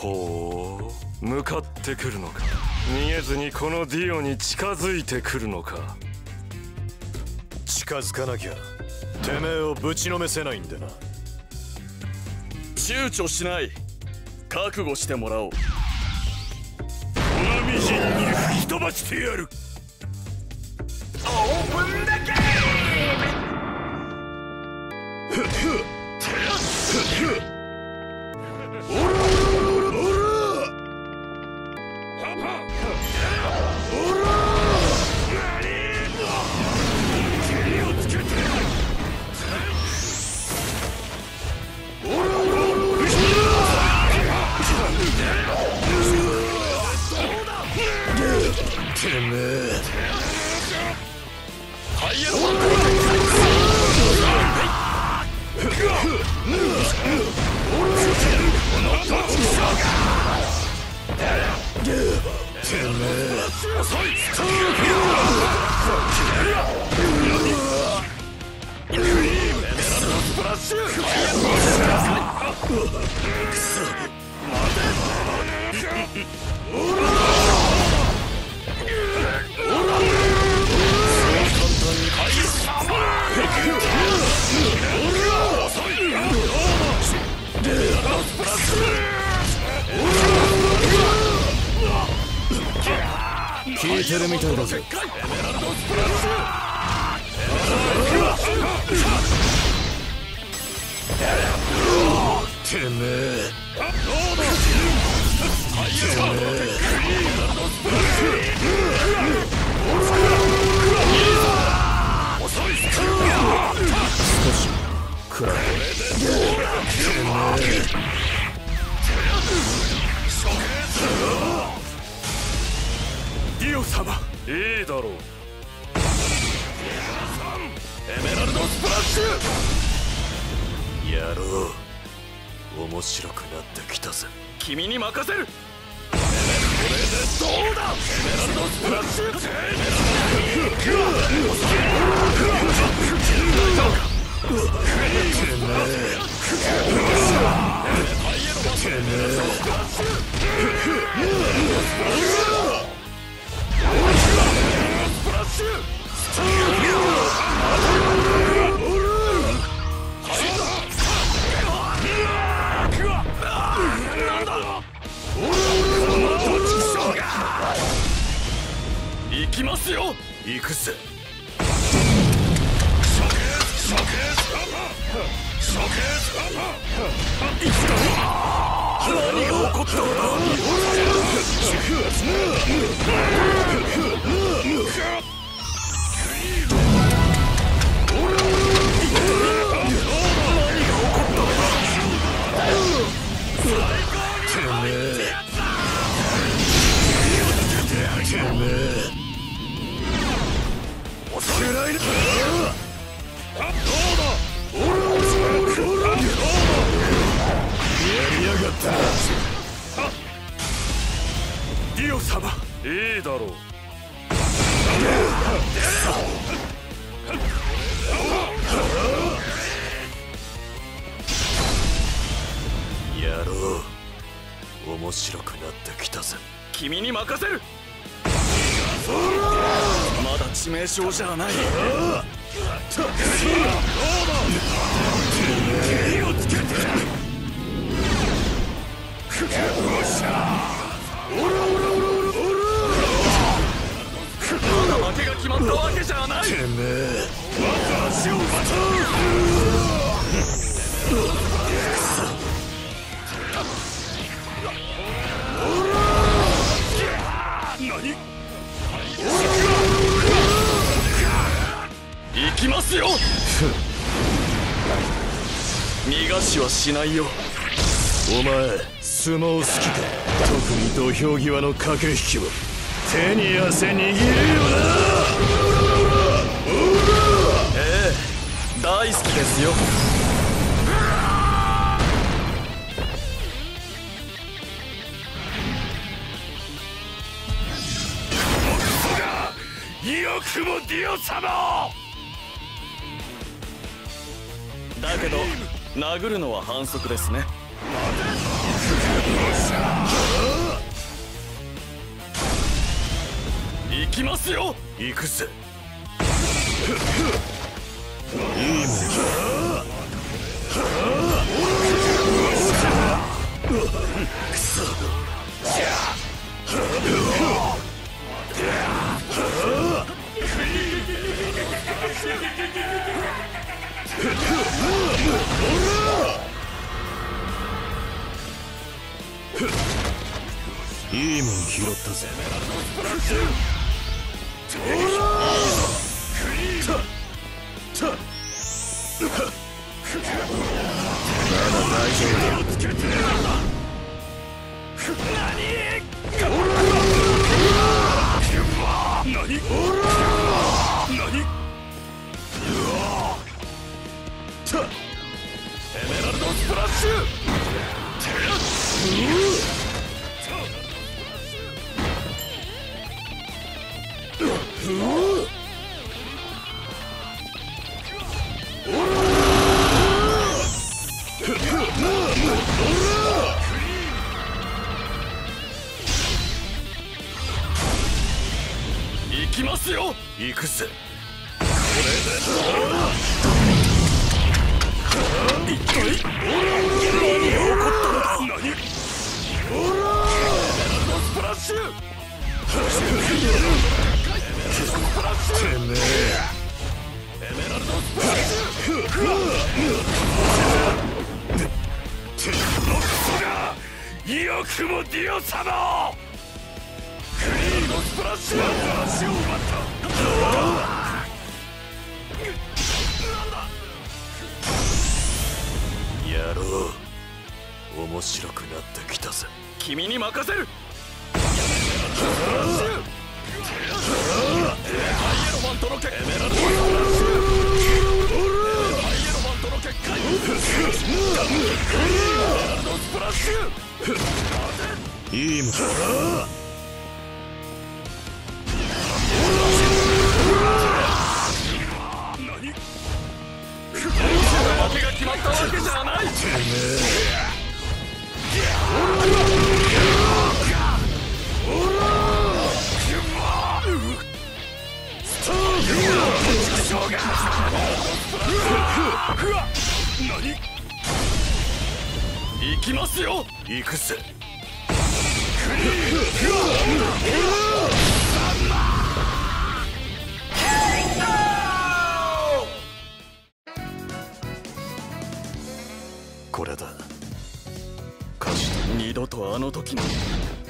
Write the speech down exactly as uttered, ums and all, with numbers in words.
ほう、向かってくるのか。逃げずにこのディオに近づいてくるのか。 近づかなきゃてめえをぶちのめせないんでな。 躊躇しない。覚悟してもらおう。 粉みじんに吹き飛ばしてやる。 オープンだけてめえ聞いてるみたいだぜ。てめえ少しくらいディオ様、いいだろう。 エメラルドスプラッシュ。やろう。面白くなってきたぜ。 君に任せる。 これでどうだ。エメラルドスプラッシュ。 行きますよ。 行くぜ。 何が起こったんだ。ディオ様、いいだろう。 やろう。面白くなってきたぜ。 君に任せる。まだ致命傷じゃない。まだ負けが決まったわけじゃない。 てめえ私を何。 行きますよ。逃がしはしないよ。 お前相撲好きか。特に土俵際の駆け引きは手に汗握るよな。 ええ、大好きですよ。 よくもディオ様。 だけど殴るのは反則ですね。 行きますよ。 行くぜ。 いいもんくそ。 いいもん拾ったぜ。 エメラルドスプラッシュ。行きますよ。 行くぜ。 一体何が起こったのだ。何。エメラルドスプラッシュ。てめえ。エメラルドスプラッシュ。 のクソがよくもディオ様を。 クリーンのスプラッシュ。 足を奪った。 やろう。面白くなってきたぜ。 君に任せる。エメラルドスプラッシュ。ハイエロファントの結果。エメラルドスプラッシュ。ハイエロファントの結果。エメラルドスプラッシュ。 いいもん。 負けが決まったわけじゃない。行きますよ。 行くぜ。これだ。 二度とあの時の